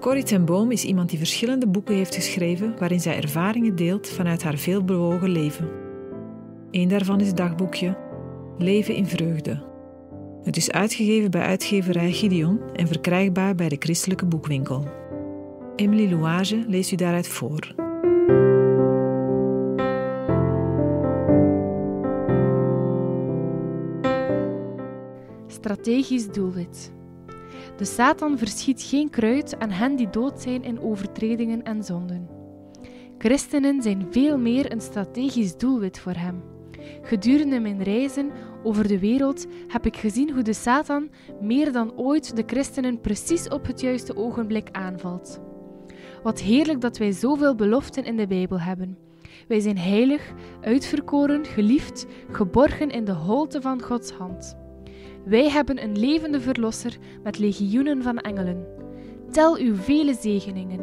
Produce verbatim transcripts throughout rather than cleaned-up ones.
Corrie ten Boom is iemand die verschillende boeken heeft geschreven waarin zij ervaringen deelt vanuit haar veelbewogen leven. Eén daarvan is het dagboekje Leven in Vreugde. Het is uitgegeven bij uitgeverij Gideon en verkrijgbaar bij de christelijke boekwinkel. Emily Louage leest u daaruit voor. Strategisch doelwit. De Satan verschiet geen kruid aan hen die dood zijn in overtredingen en zonden. Christenen zijn veel meer een strategisch doelwit voor hem. Gedurende mijn reizen over de wereld heb ik gezien hoe de Satan meer dan ooit de christenen precies op het juiste ogenblik aanvalt. Wat heerlijk dat wij zoveel beloften in de Bijbel hebben. Wij zijn heilig, uitverkoren, geliefd, geborgen in de holte van Gods hand. Wij hebben een levende verlosser met legioenen van engelen. Tel uw vele zegeningen.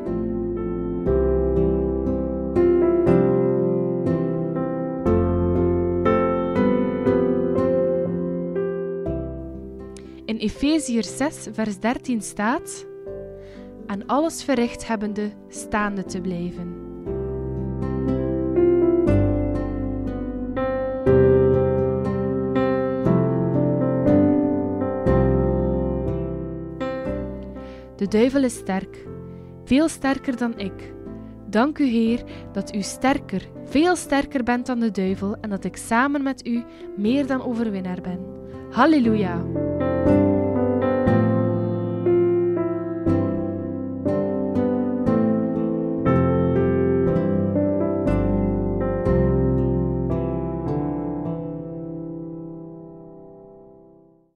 In Efeziërs zes, vers dertien staat: aan alles verricht hebbende staande te blijven. De duivel is sterk, veel sterker dan ik. Dank u, Heer, dat u sterker, veel sterker bent dan de duivel en dat ik samen met u meer dan overwinnaar ben. Halleluja!